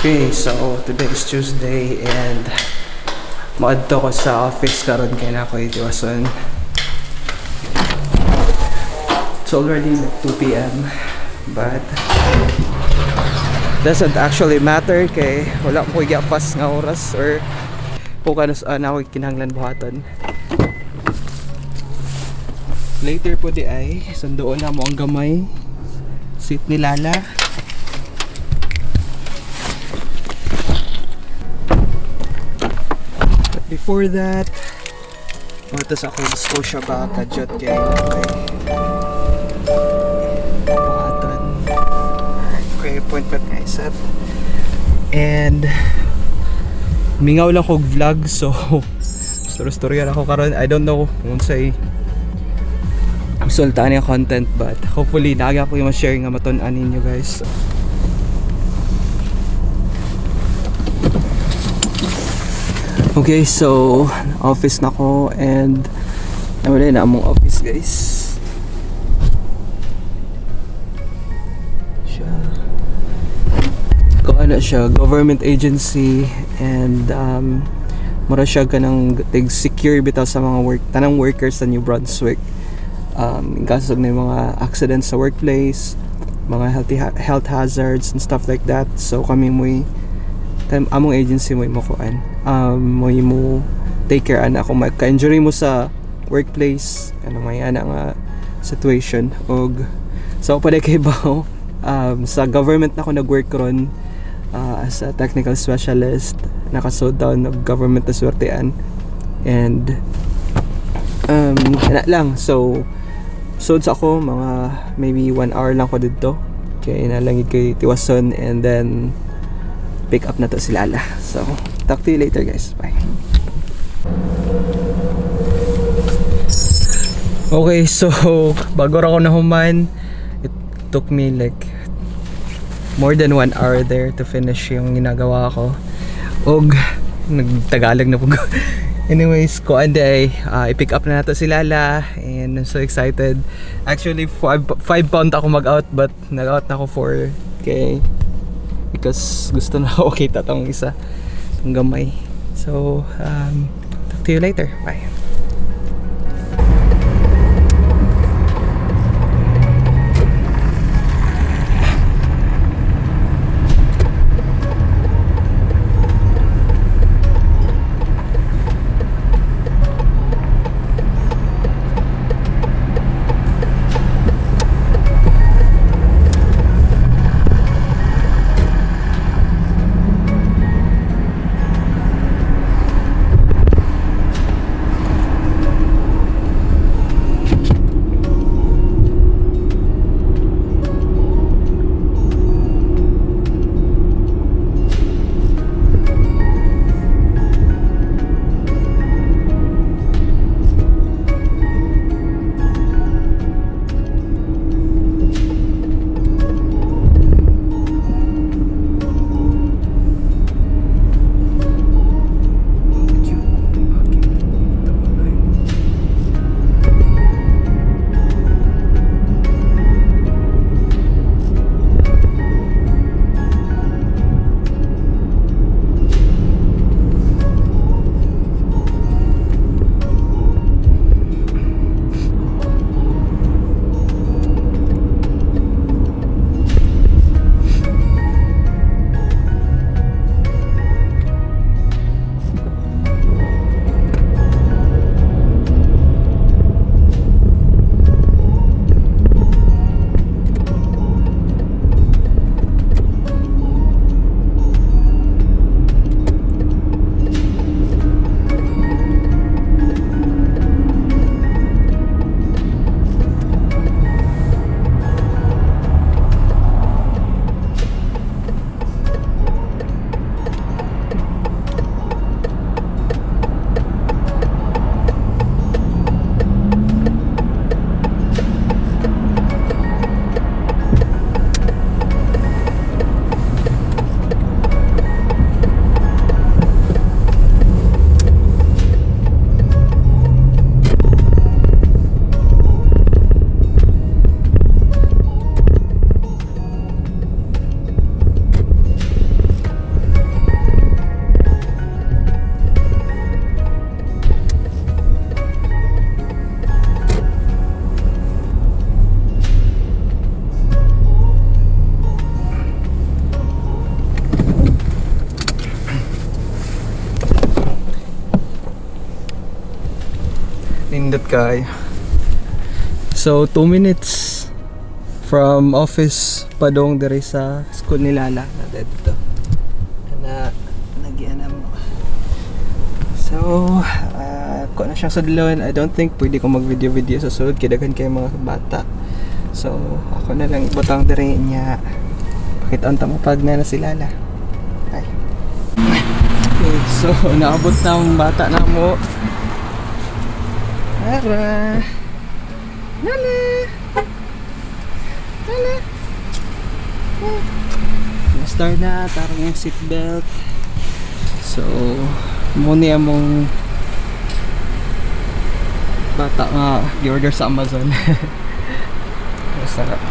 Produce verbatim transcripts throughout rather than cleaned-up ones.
Okay, so today is Tuesday and maadto ko sa office karon kay na ako itiwason. It's already like two p m but doesn't actually matter kay wala ko igapas nga oras or kung kanos uh, na ako kinahanglan buhaton. Later po di ay sundoon na mo ang gamay seat ni Lala. Before that, matas ako sa Scotia ba kadyot kay okay. Buhatan. Okay, appointment nga iset. And mingaw lang ko vlog, so story-story ako karon. I don't know kung say resulta niya content, but hopefully naga ko yung ma-share nga matun-an ninyo guys. Okay, so office na ko and wala na among office guys. Siya ko ano siya, government agency and um mura siya kanang tig-secure bitaw sa mga work tanang workers sa New Brunswick. Um gasog na yung mga accidents sa workplace, mga healthy ha health hazards and stuff like that. So kami mo'y among agency mo mo kuan um mo mo take care ana kung magka-injury mo sa workplace ano may ana nga situation og so pwede kay ba um sa government na ako nag-work ron uh, as a technical specialist, naka-sod down ng government na swertean and um ana lang so sod sa ako mga maybe one hour lang ko dito kay nalangit kay tiwason and then pick up na to si Lala. So, talk to you later guys. Bye. Okay, so bago ako nahuman, it took me like more than one hour there to finish yung ginagawa ko. Og nagtagalog na po. Anyways, ko ande uh, i-pick up na nato si Lala and I'm so excited. Actually, five pound ako mag-out but nag-out na ako four K. Because gusto na ako kita tong isa tong gamay. So um, talk to you later. Bye. Nindot kay. So two minutes from office padong diri sa school ni Lala na dito. Na nagianam mo. So uh, ko na siyang sudlon. I don't think pwede ko mag video video sa sulod kay daghan kay mga bata. So ako na lang ibutang diri niya. Pakitaan ta mo pag na, na si Lala. Ay. Okay, so naabot na ang bata na mo. Tara. Lala. Lala. Oh. Na-start na, tarong yung seatbelt. So, muna among bata nga i-order sa Amazon. Masarap.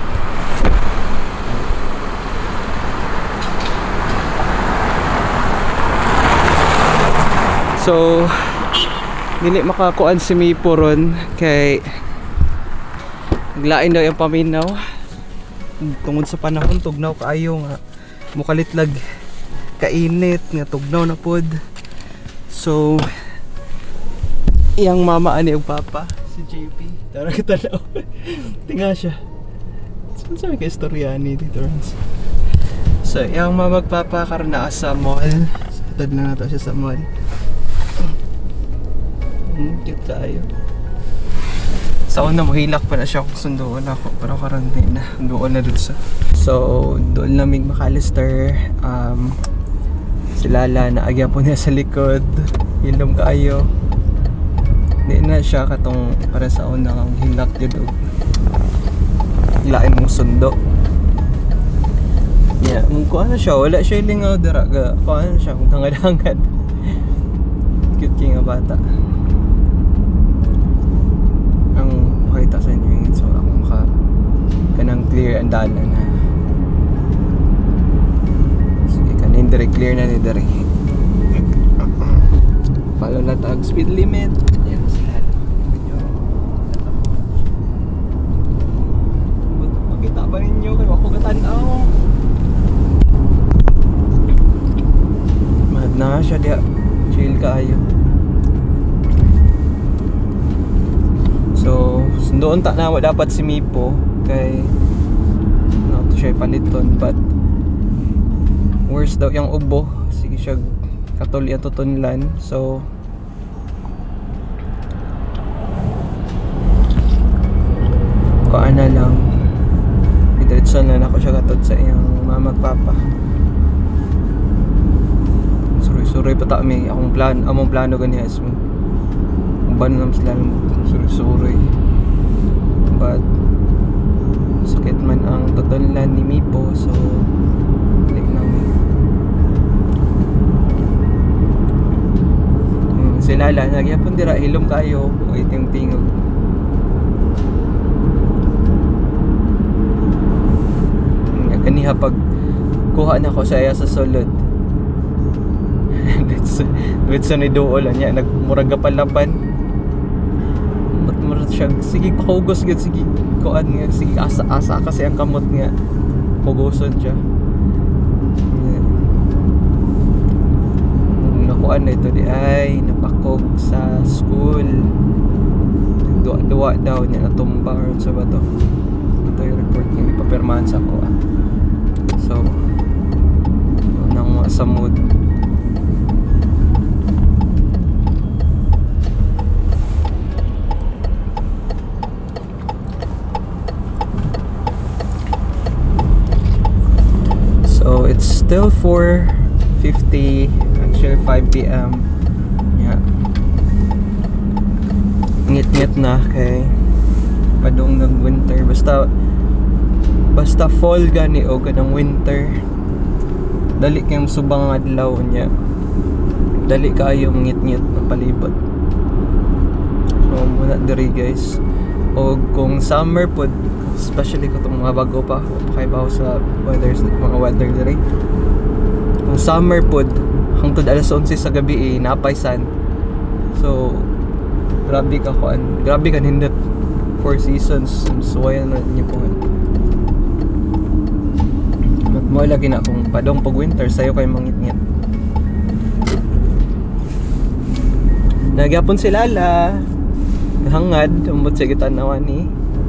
So, dili makakuan si Mipo ron kay naglain daw yung paminaw tungod sa panahon. Tugnaw kaayo nga mukalitlag kainit nga tugnaw na pod. So iyang mama ani ug papa si J P tara kita daw tinga siya saan sabi ka istorya ni dito Rans. So iyang mama ug papa karon naa sa mall. Sad na nato siya sa mall. Hmm, cute tayo. Sa una mahilak pa na siya kung sundoon ako pero karon di na doon na dun sa. So doon lamig McAllister. um, si Lala na agya po niya sa likod, hilom kaayo. Di na siya katong para sa una ang hilak yun og lain mong sundo. Yeah, kung kuha na siya, wala siya lingaw dira ga kuha na siya kung hangad-hangad. Cute king nga bata. Ang pakita sa inyo yung so akong maka kanang clear ang dalan na. Sige, kanin dire clear na ni dire. Follow na tag speed limit. Yan sila. Makita ba ninyo kay ako gatanaw? Mad na siya dia. Chill kaayo. So, sundoon ta na dapat si Mipo kay no to siya paliton but worse daw yung ubo. Sige siya katuli ang tutunlan. So kuan na lang diretso na ako siya katod sa iyang mama ug papa. Suroy-suroy pa ta mi akong plan among plano ganiha is ban nam sila suroy-suroy but sakit man ang tutunlan ni Mipo so like namin. Hmm, si Lala nagyapon dira hilom kayo o iting tingog. Hmm, kaniha pag kuha na ko sa iya sa sulod. Let's let's ni duol niya nagmurag palapan. Murag siya sige pakugos gid sige kuan nga sige asa-asa kasi ang kamot nga kugoson siya. Yeah. Nakuan na ito di ay napakog sa school. Duwa-duwa daw niya natumba or sa bato. Ito yung report niya ipapirmahan sa ko. Ah. So nang mga sa mood. So it's still four fifty, actually five p m Yeah. Ngit-ngit na kay padung ng winter. Basta basta fall gani o ganang winter. Dali kayong subang adlaw niya. Dali kayo ngit-ngit na palibot. So muna diri guys. O kung summer pod especially kung mga bago pa pakaibaw sa weather, mga weather dire. Kung summer pod hangtod alas onse sa gabi eh, napay sun. So grabe ka kuan, grabe ka nindot four seasons. So ayan na niyo po. Mat mo lagi na kung padong pag winter sayo kay mangit-ngit. Nagyapon si Lala. hangad umot sa gitanawan ni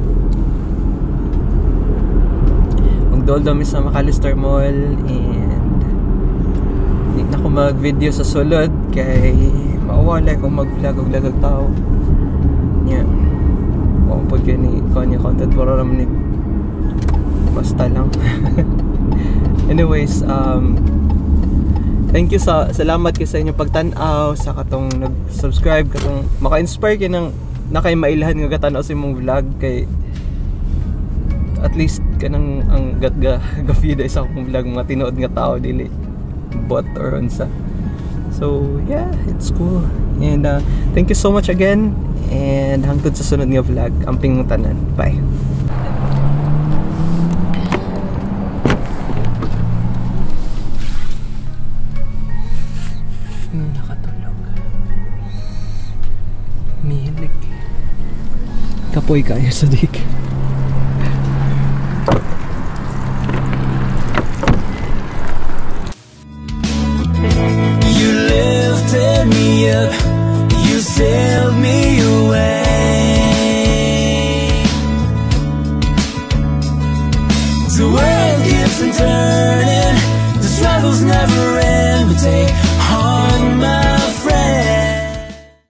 magdoldom sa McAllister Mall. And hindi na ko mag video sa sulod kay mawala kung mag vlog og lagag tao nya kung po gani kanya content para raman ni basta lang. Anyways, um thank you sa salamat kay sa inyong pagtan-aw sa katong nag-subscribe katong maka-inspire kay nang nakay mailhan nga gatan-aw sa imong vlog kay at least kanang ang gatga gafida isa akong vlog mga tinuod nga tao dili bot or unsa. So yeah, it's cool. And uh, thank you so much again and hangtod sa sunod nga vlog. Amping mo tanan. Bye. Hmm, nakatulog. Mihilig. Kapoy kayo sa dik.